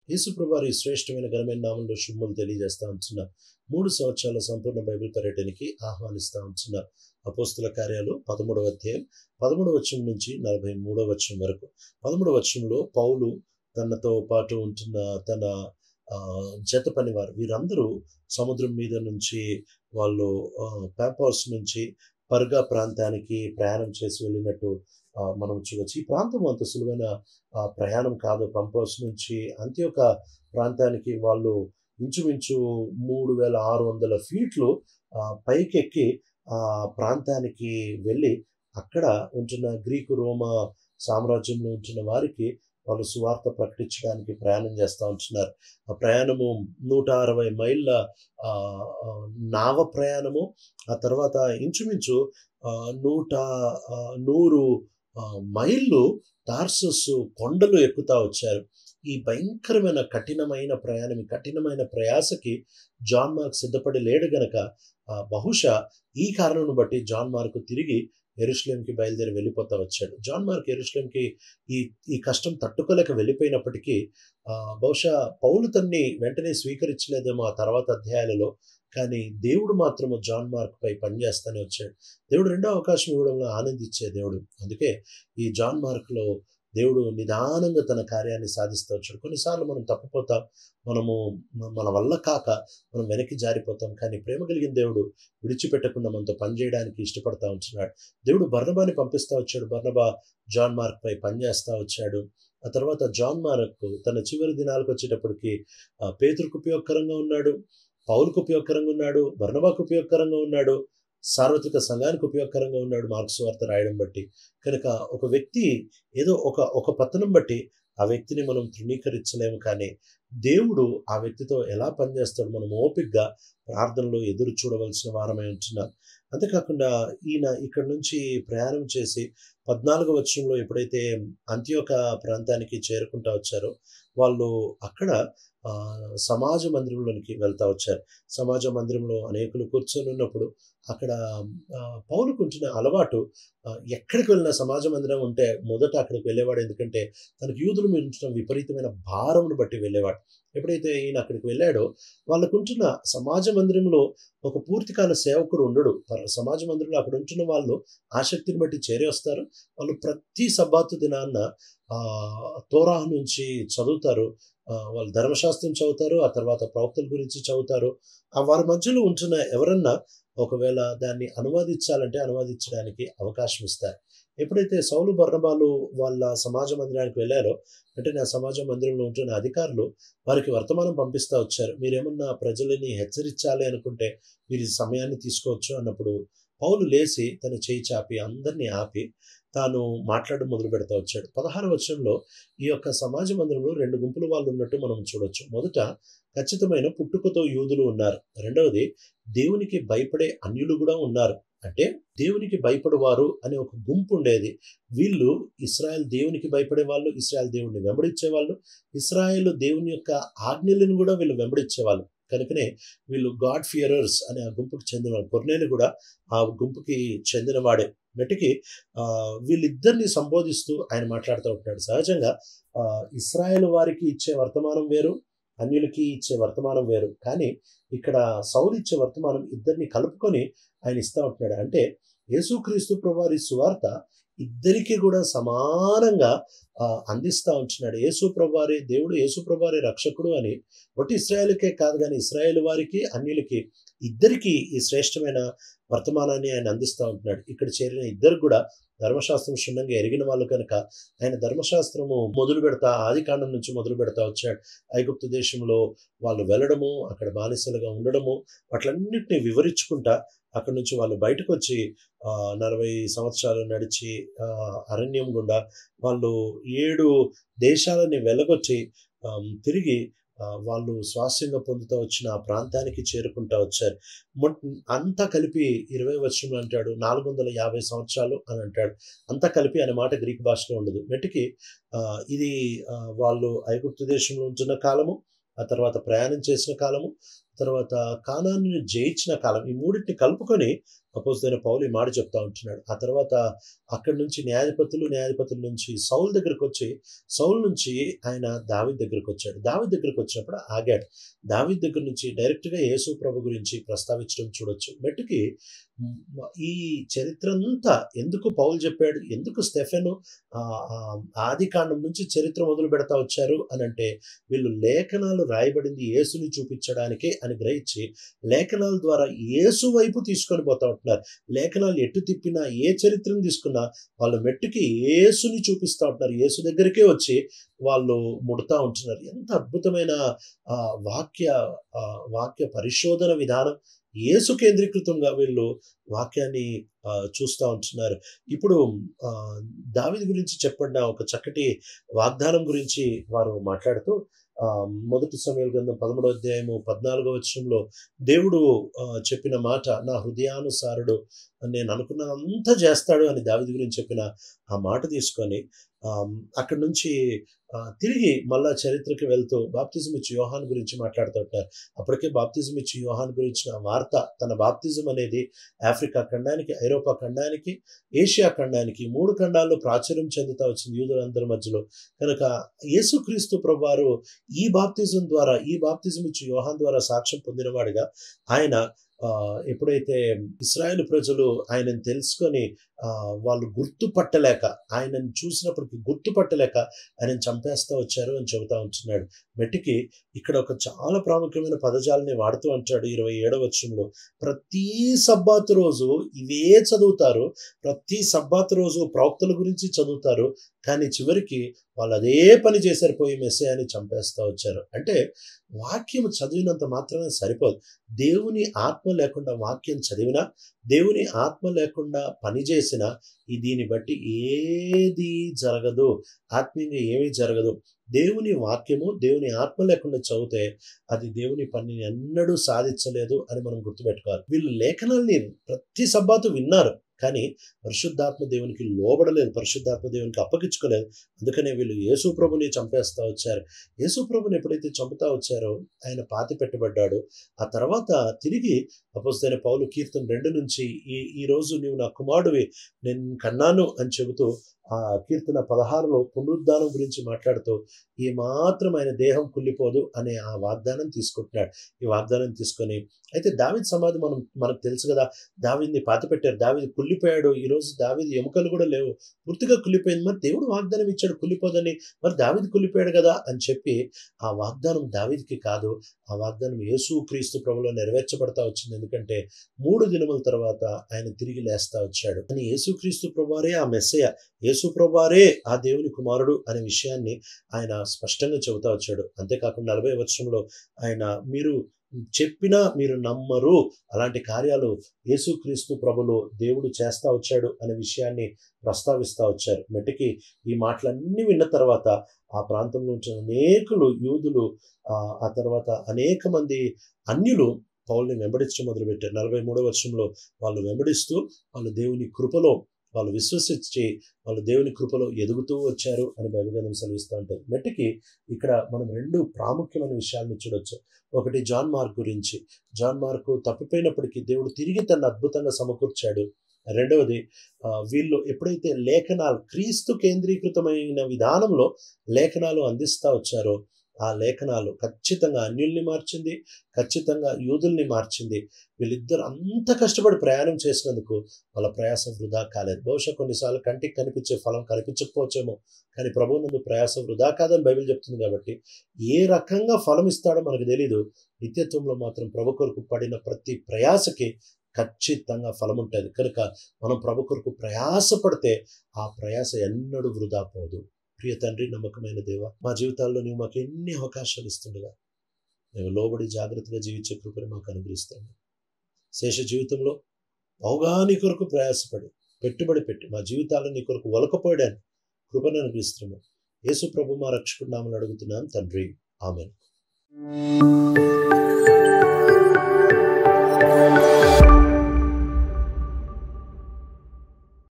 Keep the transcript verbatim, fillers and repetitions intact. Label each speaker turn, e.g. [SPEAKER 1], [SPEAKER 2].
[SPEAKER 1] యేసుప్రభు వారి శ్రేష్టమైన ఘనమైన నామంలో శుభములు తెలియజేస్తా ఉంటున్నాం. మూడు సంవత్సరాల సంపూర్ణ బైబిల్ పర్యటనకి ఆహ్వానిస్తా ఉంటున్నాం. అపోస్తుల కార్యాలు పదమూడవ అధ్యాయం పదమూడవ వచనం నుంచి నలభై మూడవ వచనం వరకు. పదమూడవ వచనంలో పౌలు తనతో పాటు ఉంటున్న తన ఆ జత పనివారు వీరందరూ సముద్రం మీద నుంచి వాళ్ళు పాంపాస్ నుంచి పర్గా ప్రాంతానికి ప్రయాణం చేసి వెళ్ళినట్టు మనం చూడవచ్చు. ఈ ప్రాంతం అంత సులువైన ప్రయాణం కాదు. పంపాస్ నుంచి అంత్యోక ప్రాంతానికి వాళ్ళు ఇంచుమించు మూడు వేల ఆరు వందల ఫీట్లు పైకెక్కి ఆ ప్రాంతానికి వెళ్ళి అక్కడ ఉంటున్న గ్రీకు రోమా సామ్రాజ్యంలో ఉంటున్న వారికి వాళ్ళు సువార్త ప్రకటించడానికి ప్రయాణం చేస్తూ ఉంటున్నారు. ఆ ప్రయాణము నూట అరవై మైళ్ళ నావ ప్రయాణము. ఆ తర్వాత ఇంచుమించు నూట నూరు మైళ్ళు టార్సస్ కొండలు ఎక్కుతా వచ్చారు. ఈ భయంకరమైన కఠినమైన ప్రయాణం, కఠినమైన ప్రయాసకి జాన్ మార్క్ సిద్ధపడి లేడు గనక బహుశా ఈ కారణం బట్టి జాన్ మార్క్ తిరిగి యెరూషలేంకి బయలుదేరి వెళ్ళిపోతా వచ్చాడు. జాన్ మార్క్ యెరూషలేంకి ఈ ఈ కష్టం తట్టుకోలేక వెళ్ళిపోయినప్పటికీ బహుశా పౌలు తన్ని వెంటనే స్వీకరించలేదేమో ఆ తర్వాత అధ్యాయాలలో. కానీ దేవుడు మాత్రము జాన్ మార్క్ పై పనిచేస్తూనే వచ్చాడు. దేవుడు రెండో అవకాశం ఇవ్వడంలో ఆనందించే దేవుడు. అందుకే ఈ జాన్ మార్క్లో దేవుడు నిదానంగా తన కార్యాన్ని సాధిస్తూ వచ్చాడు. కొన్నిసార్లు మనం తప్పిపోతాం, మనము మన వల్ల కాక మనం వెనక్కి జారిపోతాం. కానీ ప్రేమ కలిగిన దేవుడు విడిచిపెట్టకుండా మనతో పనిచేయడానికి ఇష్టపడతా ఉంటున్నాడు. దేవుడు బర్నబాని పంపిస్తూ వచ్చాడు. బర్నబా జాన్ మార్క్ పై పనిచేస్తూ వచ్చాడు. ఆ తర్వాత జాన్ మార్క్ తన చివరి దినాలకు వచ్చేటప్పటికి పేతురుకు ఉపయోగకరంగా ఉన్నాడు, పౌలుకు ఉపయోగకరంగా ఉన్నాడు, బర్నబాకు ఉపయోగకరంగా ఉన్నాడు, సార్వత్రిక సంఘానికి ఉపయోగకరంగా ఉన్నాడు మార్కు సువార్త రాయడం బట్టి. కనుక ఒక వ్యక్తి ఏదో ఒక ఒక పతనం బట్టి ఆ వ్యక్తిని మనం తృణీకరించలేము. కానీ దేవుడు ఆ వ్యక్తితో ఎలా పనిచేస్తాడు మనం ఓపికగా ప్రార్థనలో ఎదురు చూడవలసిన వారమై ఉంటున్నాం. అంతేకాకుండా ఈయన ఇక్కడ నుంచి ప్రయాణం చేసి పద్నాలుగో వచనంలో ఎప్పుడైతే అంత్యోక ప్రాంతానికి చేరుకుంటా వచ్చారో వాళ్ళు అక్కడ సమాజ మందిరంలోనికి వెళ్తా వచ్చారు. సమాజ మందిరంలో అనేకులు కూర్చొని ఉన్నప్పుడు అక్కడ పౌలుకుంటున్న అలవాటు ఎక్కడికి వెళ్ళినా సమాజ మందిరం ఉంటే మొదట అక్కడికి వెళ్ళేవాడు. ఎందుకంటే తనకు యూదుల మీద ఉంటున్న విపరీతమైన భారమును బట్టి వెళ్ళేవాడు. ఎప్పుడైతే ఈయన అక్కడికి వెళ్ళాడో వాళ్ళకుంటున్న సమాజ మందిరంలో ఒక పూర్తికాల సేవకుడు ఉండడు. సమాజ మందిరంలో అక్కడ ఉంటున్న వాళ్ళు ఆసక్తిని బట్టి చేరి వస్తారు. వాళ్ళు ప్రతి సబ్బాతు దినాన్న ఆ తోరా నుంచి చదువుతారు. వాళ్ళు ధర్మశాస్త్రం చదువుతారు. ఆ తర్వాత ప్రవక్తల గురించి చదువుతారు. ఆ వారి మధ్యలో ఉంటున్న ఎవరన్నా ఒకవేళ దాన్ని అనువాదించాలంటే అనువాదించడానికి అవకాశం ఇస్తారు. ఎప్పుడైతే సౌలు బర్నబాలు వాళ్ళ సమాజ మందిరానికి వెళ్ళారో అంటే నా సమాజ మందిరంలో ఉంటున్న అధికారులు వారికి వర్తమానం పంపిస్తూ వచ్చారు. మీరేమన్నా ప్రజలని హెచ్చరించాలి అనుకుంటే మీరు ఈ సమయాన్ని తీసుకోవచ్చు అన్నప్పుడు పౌలు లేచి తన చేయి చాపి అందరినీ ఆపి తాను మాట్లాడడం మొదలు పెడతా వచ్చాడు. పదహారు వచనంలో ఈ యొక్క సమాజ మందిరంలో రెండు గుంపుల వాళ్ళు ఉన్నట్టు మనం చూడొచ్చు. మొదట ఖచ్చితమైన పుట్టుకతో యూదులు ఉన్నారు. రెండవది దేవునికి భయపడే అన్యులు కూడా ఉన్నారు. అంటే దేవునికి భయపడేవారు అనే ఒక గుంపు ఉండేది. వీళ్ళు ఇశ్రాయేల్ దేవునికి భయపడే వాళ్ళు, ఇశ్రాయేల్ దేవుడిని వెంబడించే వాళ్ళు, ఇశ్రాయేల్ దేవుని యొక్క ఆజ్ఞలను కూడా వీళ్ళు వెంబడించేవాళ్ళు. కనుకనే వీళ్ళు గాడ్ ఫియరర్స్ అనే ఆ గుంపుకి చెందినవాడు. కొర్నేలు కూడా ఆ గుంపుకి చెందినవాడే. మెటికి ఆ వీళ్ళిద్దరిని సంబోధిస్తూ ఆయన మాట్లాడుతూ ఉంటాడు. సహజంగా ఆ ఇశ్రాయేల్ వారికి ఇచ్చే వర్తమానం వేరు, అన్యులకి ఇచ్చే వర్తమానం వేరు. కానీ ఇక్కడ సౌలు ఇచ్చే వర్తమానం ఇద్దరిని కలుపుకొని ఆయన ఇస్తూ ఉంటున్నాడు. అంటే యేసుక్రీస్తు ప్రభువారి సువార్త ఇద్దరికి కూడా సమానంగా అందిస్తూ ఉంటున్నాడు. యేసు ప్రభువారి దేవుడు, యేసు ప్రభువారి రక్షకుడు అని ఒకటి ఇశ్రాయేలుకే కాదు కానీ ఇశ్రాయేల్ వారికి అన్యులకి ఇద్దరికి ఈ శ్రేష్టమైన వర్తమానాన్ని ఆయన అందిస్తూ ఉంటున్నాడు. ఇక్కడ చేరిన ఇద్దరు కూడా ధర్మశాస్త్రం క్షుణ్ణంగా ఎరిగిన వాళ్ళు కనుక ఆయన ధర్మశాస్త్రము మొదలు పెడతా ఆది కాండం నుంచి మొదలు పెడతా వచ్చాడు. ఐగుప్తు దేశంలో వాళ్ళు వెళ్ళడము, అక్కడ బానిసలుగా ఉండడము, వాటిలన్నింటినీ వివరించుకుంటా అక్కడ నుంచి వాళ్ళు బయటకు వచ్చి ఆ నలభై సంవత్సరాలు నడిచి ఆ అరణ్యం గుండా వాళ్ళు ఏడు దేశాలని వెళ్ళగొట్టి తిరిగి వాళ్ళు స్వాస్థ్యంగా పొందుతూ వచ్చిన ఆ ప్రాంతానికి చేరుకుంటూ వచ్చారు. అంతా కలిపి ఇరవై వచనంలో అంటాడు నాలుగు వందల యాభై సంవత్సరాలు అని అంటాడు. అంతా కలిపి అనే మాట గ్రీక్ భాషలో ఉండదు. మెట్టికి ఆ ఇది వాళ్ళు ఐగుప్తు దేశంలో ఉంటున్న కాలము, ఆ తర్వాత ప్రయాణం చేసిన కాలము, తర్వాత కానానుని జయించిన కాలం, ఈ మూడింటిని కలుపుకొని అపోస్తలుడైన పౌలు ఈ మాట చెప్తా ఉంటున్నాడు. ఆ తర్వాత అక్కడి నుంచి న్యాయాధిపతులు న్యాయాధిపతుల నుంచి సౌలు దగ్గరకు వచ్చి సౌలు నుంచి ఆయన దావీదు దగ్గరకు వచ్చాడు. దావీదు దగ్గరకు వచ్చినప్పుడు ఆగాడు. దావీదు దగ్గర నుంచి డైరెక్ట్గా యేసు ప్రభు గురించి ప్రస్తావించడం చూడొచ్చు. మెట్టుకి ఈ చరిత్ర అంతా ఎందుకు పౌలు చెప్పాడు, ఎందుకు స్టెఫెను ఆది కాండం నుంచి చరిత్ర మొదలు పెడతా వచ్చారు అని అంటే, వీళ్ళు లేఖనాలు రాయబడింది యేసుని చూపించడానికే అని గ్రహించి లేఖనాల ద్వారా యేసు వైపు తీసుకొని పోతా ఉంటున్నారు. లేఖనాలు ఎటు తిప్పినా ఏ చరిత్రను తీసుకున్నా వాళ్ళు మెట్టుకి యేసుని చూపిస్తూ ఉంటున్నారు. యేసు దగ్గరికే వచ్చి వాళ్ళు ముడతా ఉంటున్నారు. ఎంత అద్భుతమైన వాక్య వాక్య పరిశోధన విధానం! యేసు కేంద్రీకృతంగా వీళ్ళు వాక్యాన్ని చూస్తూ ఉంటున్నారు. ఇప్పుడు దావీదు గురించి చెప్పబడిన ఒక చక్కటి వాగ్దానం గురించి వారు మాట్లాడుతూ మొదటి సమూయేలు గ్రంథం పదమూడవ అధ్యాయము పద్నాలుగో వచనంలో దేవుడు చెప్పిన మాట, నా హృదయానుసారుడు నేను అనుకున్నదంతా చేస్తాడు అని దావీదు గురించి చెప్పిన ఆ మాట తీసుకొని అక్కడి నుంచి తిరిగి మళ్ళా చరిత్రకి వెళ్తూ బాప్తిజం ఇచ్చి యోహాన్ గురించి మాట్లాడుతూ ఉంటారు. అప్పటికే బాప్తిజం ఇచ్చి యోహాన్ గురించిన వార్త, తన బాప్తిజం అనేది ఆఫ్రికా ఖండానికి, ఐరోపా ఖండానికి, ఏషియా ఖండానికి మూడు ఖండాల్లో ప్రాచుర్యం చెందుతా వచ్చింది యూదులందరి మధ్యలో. కనుక యేసుక్రీస్తు ప్రభువారు ఈ బాప్తిజం ద్వారా, ఈ బాప్తిజం ఇచ్చి యోహాన్ ద్వారా సాక్ష్యం పొందినవాడిగా ఆయన ఎప్పుడైతే ఇశ్రాయేలు ప్రజలు ఆయనను తెలుసుకొని వాళ్ళు గుర్తుపట్టలేక, ఆయనను చూసినప్పటికీ గుర్తుపట్టలేక ఆయనను చంపేస్తూ వచ్చారు అని చెబుతా ఉంటున్నాడు. మెట్టికి ఇక్కడ ఒక చాలా ప్రాముఖ్యమైన పదజాలని వాడుతూ అంటాడు ఇరవై ఏడవ వచనంలో, ప్రతి సబ్బాతు రోజు ఇవే చదువుతారు, ప్రతి సబ్బాతు రోజు ప్రవక్తల గురించి చదువుతారు, కానీ చివరికి వాళ్ళు అదే పని చేశారు, పోయి మెస్సీయాని చంపేస్తూ వచ్చారు. అంటే వాక్యం చదివినంత మాత్రమే సరిపోదు. దేవుని ఆత్మ లేకుండా వాక్యం చదివినా, దేవుని ఆత్మ లేకుండా పని చేసినా ఈ దీన్ని బట్టి ఏది జరగదు, ఆత్మీయంగా ఏమీ జరగదు. దేవుని వాక్యము దేవుని ఆత్మ లేకుండా చదివితే అది దేవుని పనిని ఎన్నడూ సాధించలేదు అని మనం గుర్తుపెట్టుకోవాలి. వీళ్ళు లేఖనాల్ని ప్రతి సబ్బాతు విన్నారు, కానీ పరిశుద్ధాత్మ దేవునికి లోబడలేదు, పరిశుద్ధాత్మ దేవునికి అప్పగించుకోలేదు. అందుకనే వీళ్ళు యేసు ప్రభుని చంపేస్తూ వచ్చారు. యేసు ప్రభుని ఎప్పుడైతే చంపుతా వచ్చారో ఆయన పాతి పెట్టబడ్డాడు. ఆ తర్వాత తిరిగి అపోస్తలుడైన పౌలు కీర్తన రెండు నుంచి ఈ ఈ రోజు నీవు నా కుమారుడివి, నేను కన్నాను అని చెబుతూ ఆ కీర్తన పదహారులో పునరుద్ధానం గురించి మాట్లాడుతూ ఈ మాత్రం ఆయన దేహం కుళ్ళిపోదు అనే ఆ వాగ్దానం తీసుకుంటున్నాడు. ఈ వాగ్దానం తీసుకొని అయితే దావీదు సమాధి మనం మనకు తెలుసు కదా, దావీదుని పాతి పెట్టారు, దావీదు కుళ్ళిపోయాడు. ఈరోజు దావీదు ఎముకలు కూడా లేవు, పూర్తిగా కుళ్ళిపోయింది. మరి దేవుడు వాగ్దానం ఇచ్చాడు కుళ్ళిపోదని, మరి దావీదు కుళ్ళిపోయాడు కదా అని చెప్పి ఆ వాగ్దానం దావీదుకి కాదు, ఆ వాగ్దానం యేసు క్రీస్తు ప్రభులో నెరవేర్చబడతా వచ్చింది. ఎందుకంటే మూడు దినముల తర్వాత ఆయన తిరిగి లేస్తా వచ్చాడు. అని యేసుక్రీస్తు ప్రభువారే ఆ మెస్సయ్య, యేసు ప్రభువారే ఆ దేవుని కుమారుడు అనే విషయాన్ని ఆయన స్పష్టంగా చెబుతా వచ్చాడు. అంతేకాకుండా నలభై వచనంలో ఆయన మీరు చెప్పినా మీరు నమ్మరు, అలాంటి కార్యాలు యేసుక్రీస్తు ప్రభులో దేవుడు చేస్తా వచ్చాడు అనే విషయాన్ని ప్రస్తావిస్తా వచ్చారు. మెట్టికి ఈ మాటలన్నీ విన్న తర్వాత ఆ ప్రాంతంలో ఉంచిన అనేకులు యూదులు, ఆ తర్వాత అనేక మంది అన్యులు పౌల్ని వెంబడించడం మొదలుపెట్టారు. నలభై మూడవ వచనంలో వాళ్ళు వెంబడిస్తూ వాళ్ళు దేవుని కృపలో వాళ్ళు విశ్వసించి వాళ్ళు దేవుని కృపలో ఎదుగుతూ వచ్చారు అని బైబిల్ గ్రంథం సెలవిస్తూ ఉంటుంది. మెట్టికి ఇక్కడ మనం రెండు ప్రాముఖ్యమైన విషయాలను చూడొచ్చు. ఒకటి జాన్ మార్క్ గురించి, జాన్ మార్కు తప్పిపోయినప్పటికీ దేవుడు తిరిగి తన అద్భుతంగా సమకూర్చాడు. రెండవది వీళ్ళు ఎప్పుడైతే లేఖనాలు క్రీస్తు కేంద్రీకృతమైన విధానంలో లేఖనాలు అందిస్తూ వచ్చారో ఆ లేఖనాలు ఖచ్చితంగా అన్యుల్ని మార్చింది, ఖచ్చితంగా యూదుల్ని మార్చింది. వీళ్ళిద్దరు అంత కష్టపడి ప్రయాణం చేసినందుకు వాళ్ళ ప్రయాసం వృధా కాలేదు. బహుశా కొన్నిసార్లు కంటికి కనిపించే ఫలం కనిపించకపోవచ్చేమో, కానీ ప్రభువు నందు ప్రయాసం వృధా కాదని బైబిల్ చెప్తుంది. కాబట్టి ఏ రకంగా ఫలం ఇస్తాడో మనకు తెలీదు. నిత్యత్వంలో మాత్రం ప్రభు కొరకు పడిన ప్రతి ప్రయాసకి ఖచ్చితంగా ఫలం ఉంటుంది. కనుక మనం ప్రభు కొరకు ప్రయాసపడితే ఆ ప్రయాస ఎన్నడూ వృధా పోదు. ప్రియ తండ్రి, నమ్మకమైన దేవ, మా జీవితాల్లో నువ్వు మాకు ఎన్ని అవకాశాలు ఇస్తుండగా మేము లోబడి జాగ్రత్తగా జీవించే కృపను మాకు అనుగ్రహిస్తాము. శేష జీవితంలో బహుగా నీ కొరకు ప్రయాసపడి పెట్టుబడి పెట్టి మా జీవితాలను నీ కొరకు ఒలకపోయడానికి కృపను అనుగ్రహిస్తున్నాము. యేసు ప్రభు మా రక్షకుడి నామమున అడుగుతున్నాం తండ్రి, ఆమేన్.